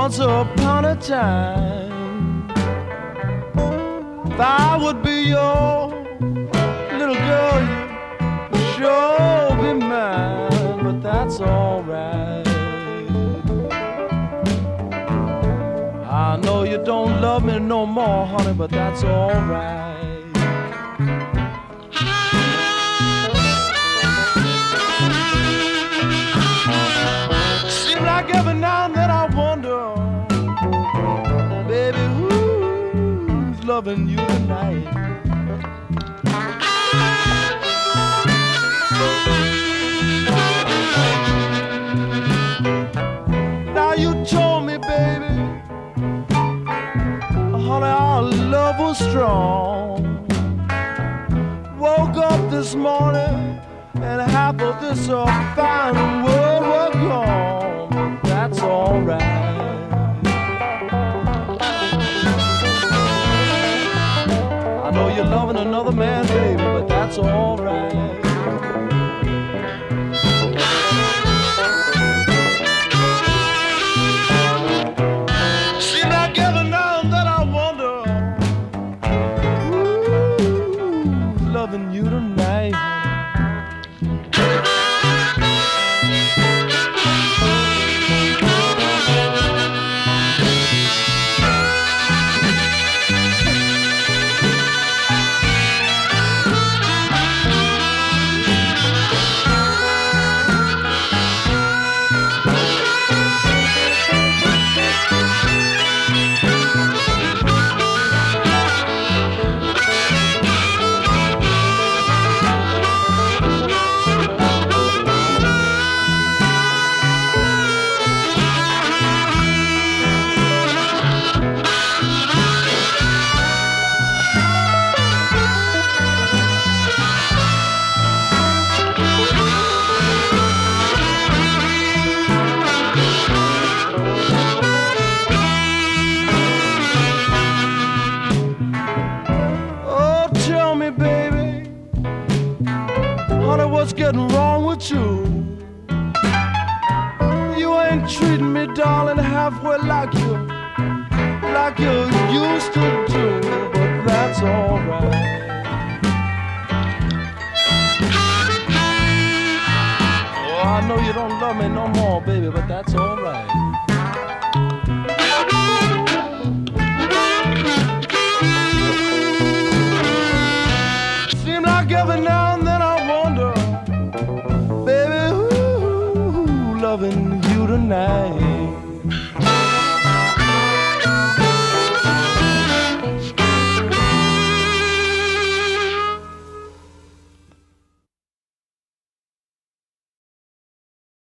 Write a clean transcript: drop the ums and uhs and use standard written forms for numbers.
Once upon a time, if I would be your little girl, you'd sure be mine, but that's alright. I know you don't love me no more, honey, but that's alright. Seems like every now and then I wonder, baby, who's loving you tonight? Now you told me, baby, honey, our love was strong. Woke up this morning and half of this fine world was gone, but that's alright. I know you're loving another man, baby, but that's alright. Seems like every now and then I wonder, who's loving you tonight? What's getting wrong with you? You ain't treating me, darling, halfway like you used to do, but that's alright. Oh, I know you don't love me no more, baby, but that's alright. Seems like every now and then I wonder, baby, who's loving you tonight?